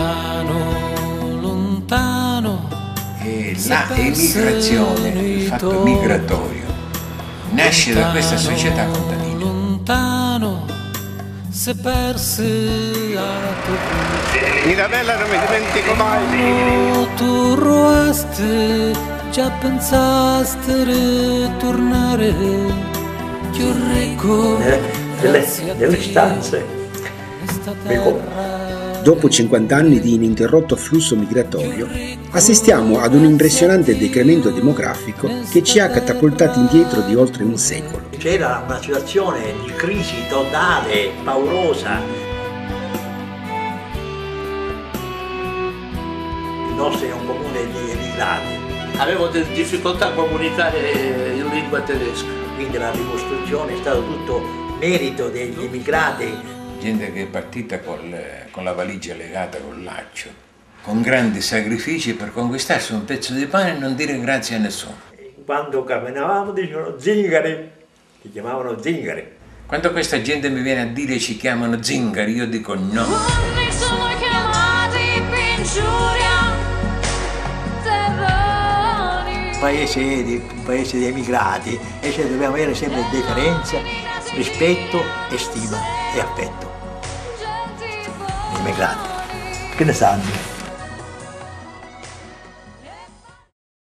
lontano, lontano. E l'emigrazione, il fatto migratorio, nasce da questa società contadina. Lontano, se perse a tu. Mirabella non mi dimentico mai. Tu roaste, già pensaste ritornare, che recco nelle stanze. Dopo 50 anni di ininterrotto flusso migratorio, assistiamo ad un impressionante decremento demografico che ci ha catapultati indietro di oltre un secolo. C'era una situazione di crisi totale, paurosa. Il nostro è un comune di emigrati. Avevo delle difficoltà a comunicare in lingua tedesca. Quindi la ricostruzione è stato tutto merito degli emigrati. Gente che è partita con la valigia legata col laccio, con grandi sacrifici per conquistarsi un pezzo di pane e non dire grazie a nessuno. Quando camminavamo dicevano zingari, ci chiamavano zingari. Quando questa gente mi viene a dire ci chiamano zingari, io dico no. Sono chiamati Un paese di emigrati e cioè dobbiamo avere sempre deferenza, rispetto e stima e affetto. Gli emigrati, che ne sanno?